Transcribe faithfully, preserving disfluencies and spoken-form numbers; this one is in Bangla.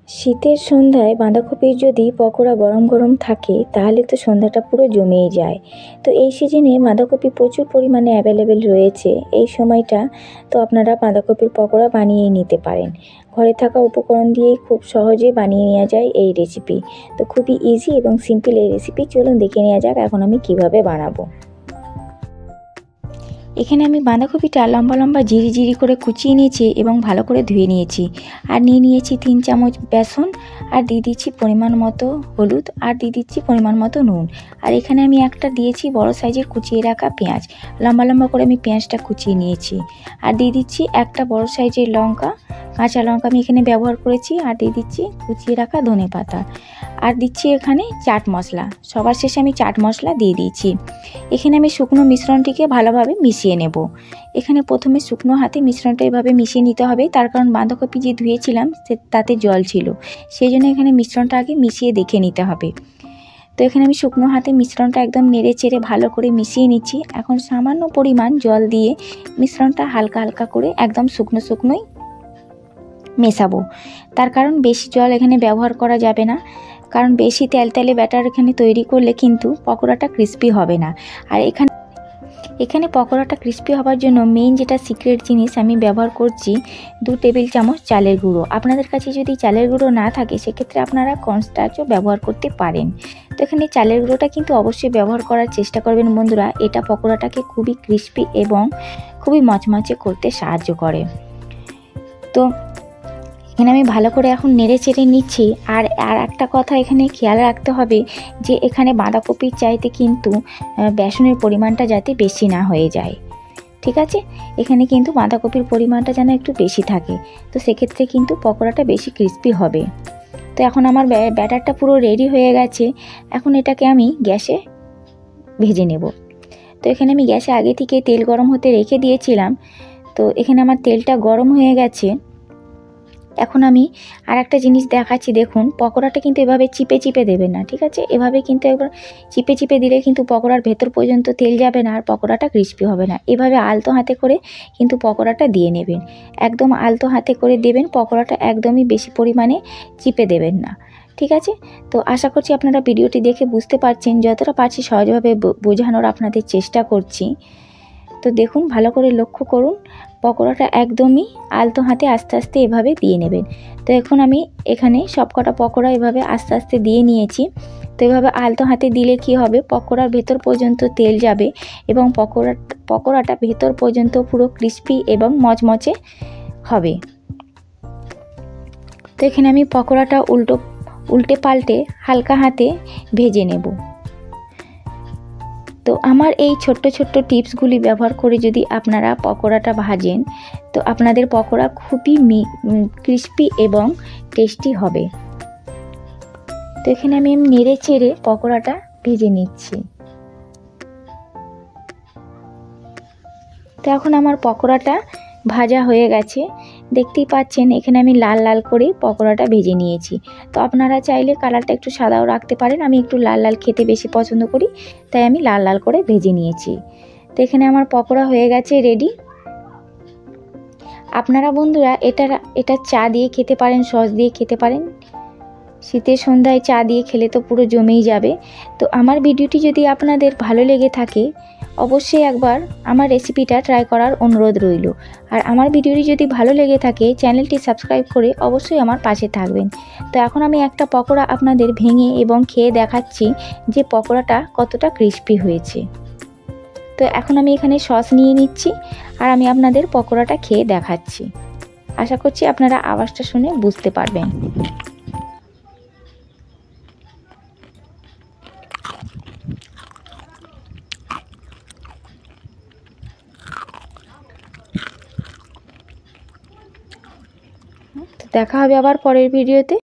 শীতের সন্ধ্যায় বাঁধাকপির যদি পকোড়া গরম গরম থাকে তাহলে তো সন্ধ্যাটা পুরো জমেই যায়। তো এই সিজনে বাঁধাকপি প্রচুর পরিমাণে অ্যাভেলেবেল রয়েছে। এই সময়টা তো আপনারা বাঁধাকপির পকোড়া বানিয়ে নিতে পারেন। ঘরে থাকা উপকরণ দিয়েই খুব সহজে বানিয়ে নেওয়া যায় এই রেসিপি। তো খুবই ইজি এবং সিম্পল এই রেসিপি। চলুন দেখে নেওয়া যাক এখন আমি কিভাবে বানাবো। এখানে আমি বাঁধাকপিটা লম্বা লম্বা জিরি জিরি করে কুচিয়ে নিয়েছি এবং ভালো করে ধুয়ে নিয়েছি। আর নিয়ে নিয়েছি তিন চামচ বেসন, আর দিয়ে দিচ্ছি পরিমাণ মতো হলুদ, আর দিয়ে দিচ্ছি পরিমাণ মতো নুন। আর এখানে আমি একটা দিয়েছি বড় সাইজের কুচিয়ে রাখা পেঁয়াজ, লম্বা লম্বা করে আমি পেঁয়াজটা কুচিয়ে নিয়েছি। আর দিয়ে দিচ্ছি একটা বড় সাইজের লঙ্কা, কাঁচা লঙ্কা আমি এখানে ব্যবহার করেছি। আর দিয়ে দিচ্ছি কুচিয়ে রাখা ধনেপাতা, আর দিচ্ছি এখানে চাট মশলা। সবার শেষে আমি চাট মশলা দিয়ে দিয়েছি। এখানে আমি শুকনো মিশ্রণটিকে ভালোভাবে মিশিয়ে নেব। এখানে প্রথমে শুকনো হাতে মিশ্রণটা এভাবে মিশিয়ে নিতে হবে, তার কারণ বাঁধাকপি যে ধুয়েছিলাম সে তাতে জল ছিল, সেই জন্য এখানে মিশ্রণটা আগে মিশিয়ে দেখে নিতে হবে। তো এখানে আমি শুকনো হাতে মিশ্রণটা একদম নেড়ে চেড়ে ভালো করে মিশিয়ে নিচ্ছি। এখন সামান্য পরিমাণ জল দিয়ে মিশ্রণটা হালকা হালকা করে একদম শুকনো শুকনোই মেশাবো। তার কারণ বেশি জল এখানে ব্যবহার করা যাবে না, কারণ বেশি তেলতেলে ব্যাটার এখানে তৈরি করলে কিন্তু পকোড়াটা ক্রিস্পি হবে না। আর এখানে এখানে পকোড়াটা ক্রিস্পি হওয়ার জন্য মেইন যেটা সিক্রেট জিনিস আমি ব্যবহার করছি দু টেবিল চামচ চালের গুঁড়ো। আপনাদের কাছে যদি চালের গুঁড়ো না থাকে সেক্ষেত্রে আপনারা কর্নস্টার্চও ব্যবহার করতে পারেন। তো এখানে চালের গুঁড়োটা কিন্তু অবশ্যই ব্যবহার করার চেষ্টা করবেন বন্ধুরা। এটা পকোড়াটাকে খুবই ক্রিস্পি এবং খুবই মচমচে করতে সাহায্য করে। তো এখানে আমি ভালো করে এখন নেড়ে চেড়ে নিচ্ছি। আর আর একটা কথা এখানে খেয়াল রাখতে হবে যে এখানে বাঁধাকপির চাইতে কিন্তু বেসনের পরিমাণটা যাতে বেশি না হয়ে যায়, ঠিক আছে? এখানে কিন্তু বাঁধাকপির পরিমাণটা যেন একটু বেশি থাকে, তো সেক্ষেত্রে কিন্তু পকোড়াটা বেশি ক্রিস্পি হবে। তো এখন আমার ব্যাটারটা পুরো রেডি হয়ে গেছে। এখন এটাকে আমি গ্যাসে ভেজে নেব। তো এখানে আমি গ্যাসে আগে থেকে তেল গরম হতে রেখে দিয়েছিলাম। তো এখানে আমার তেলটা গরম হয়ে গেছে। এখন আমি আর একটা জিনিস দেখাচ্ছি, দেখুন পকোড়াটা কিন্তু এভাবে চিপে চিপে দেবেন না, ঠিক আছে? এভাবে কিন্তু একবার চিপে চিপে দিলে কিন্তু পকোড়ার ভেতর পর্যন্ত তেল যাবে না আর পকোড়াটা ক্রিস্পি হবে না। এভাবে আলতো হাতে করে কিন্তু পকোড়াটা দিয়ে নেবেন, একদম আলতো হাতে করে দেবেন। পকোড়াটা একদমই বেশি পরিমাণে চিপে দেবেন না, ঠিক আছে? তো আশা করছি আপনারা ভিডিওটি দেখে বুঝতে পারছেন, যতটা পারছি সহজভাবে বোঝানোর আপনাদের চেষ্টা করছি। তো দেখুন ভালো করে লক্ষ্য করুন, পকোড়াটা একদমই আলতো হাতে আস্তে আস্তে এভাবে দিয়ে নেবেন। তো এখন আমি এখানে সবকটা পকোড়া এভাবে আস্তে আস্তে দিয়ে নিয়েছি। তো এভাবে আলতো হাতে দিলে কি হবে, পকোড়ার ভেতর পর্যন্ত তেল যাবে এবং পকোড়া পকোড়াটা ভেতর পর্যন্ত পুরো ক্রিস্পি এবং মচমচে হবে। তো এখানে আমি পকোড়াটা উল্টো উল্টে পাল্টে হালকা হাতে ভেজে নেব। তো আমার এই ছোট্ট ছোট্ট টিপসগুলি ব্যবহার করে যদি আপনারা পকোড়াটা ভাজেন তো আপনাদের পকোড়া খুবই ক্রিস্পি এবং টেস্টি হবে। তো এখানে আমি নেড়ে চেড়ে পকোড়াটা ভেজে নিচ্ছি। তো এখন আমার পকোড়াটা ভাজা হয়ে গেছে, দেখতেই পাচ্ছেন এখানে আমি লাল লাল করে পকোড়াটা ভেজে নিয়েছি। তো আপনারা চাইলে কালারটা একটু সাদাও রাখতে পারেন, আমি একটু লাল লাল খেতে বেশি পছন্দ করি তাই আমি লাল লাল করে ভেজে নিয়েছি। তো এখানে আমার পকোড়া হয়ে গেছে রেডি। আপনারা বন্ধুরা এটা এটা চা দিয়ে খেতে পারেন, সস দিয়ে খেতে পারেন। শীতের সন্ধ্যায় চা দিয়ে খেলে তো পুরো জমেই যাবে। তো আমার ভিডিওটি যদি আপনাদের ভালো লেগে থাকে অবশ্যই একবার আমার রেসিপিটা ট্রাই করার অনুরোধ রইল। আর আমার ভিডিওটি যদি ভালো লেগে থাকে চ্যানেলটি সাবস্ক্রাইব করে অবশ্যই আমার পাশে থাকবেন। তো এখন আমি একটা পকোড়া আপনাদের ভেঙে এবং খেয়ে দেখাচ্ছি যে পকোড়াটা কতটা ক্রিস্পি হয়েছে। তো এখন আমি এখানে সস নিয়ে নিচ্ছি আর আমি আপনাদের পকোড়াটা খেয়ে দেখাচ্ছি। আশা করছি আপনারা আওয়াজটা শুনে বুঝতে পারবেন। দেখা হবে আবার পরের ভিডিওতে।